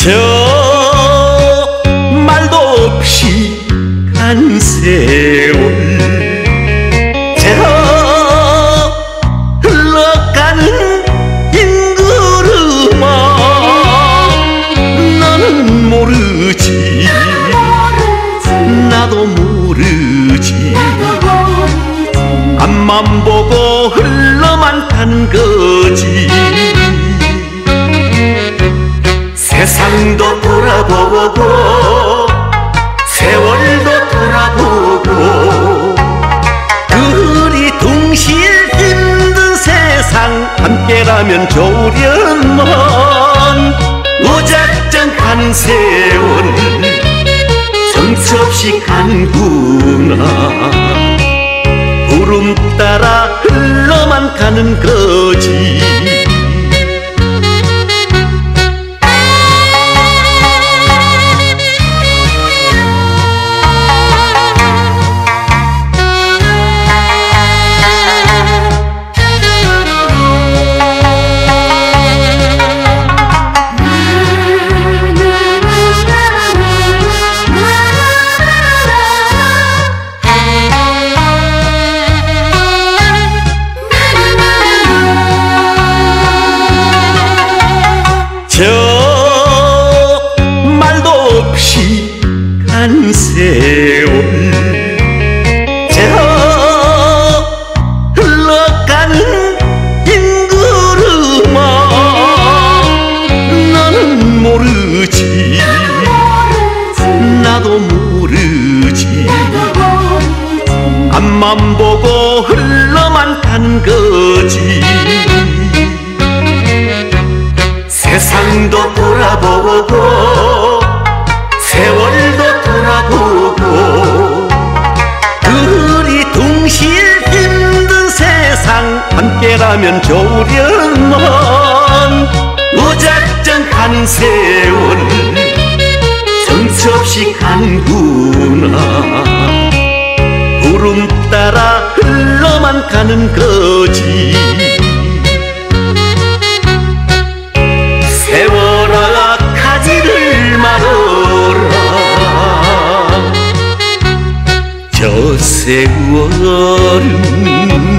저 말도 없이 간 세월, 저 흘러가는 인구르마 너는 모르지, 나도 모르지. 앞만 보고 흘러만 가는 거지. 세상도 돌아보고 세월도 돌아보고 그리 둥실 힘든 세상 함께라면 좋으련만 무작정 간 세월 정처 없이 가는구나. 구름 따라 흘러만 가는 거지. 저 말도 없이 간 세월, 저 흘러가는 인구르마 너는 모르지, 나도 모르지. 앞만 보고 흘러만 가는 거지. 세상도 돌아보고 세월도 돌아보고 그리 둥실 힘든 세상 함께라면 좋으련만 무작정 가는 세월 정처 없이 가는구나. 구름 따라 흘러만 가는 거지. 세월아 가지를 말어라. 저 세월은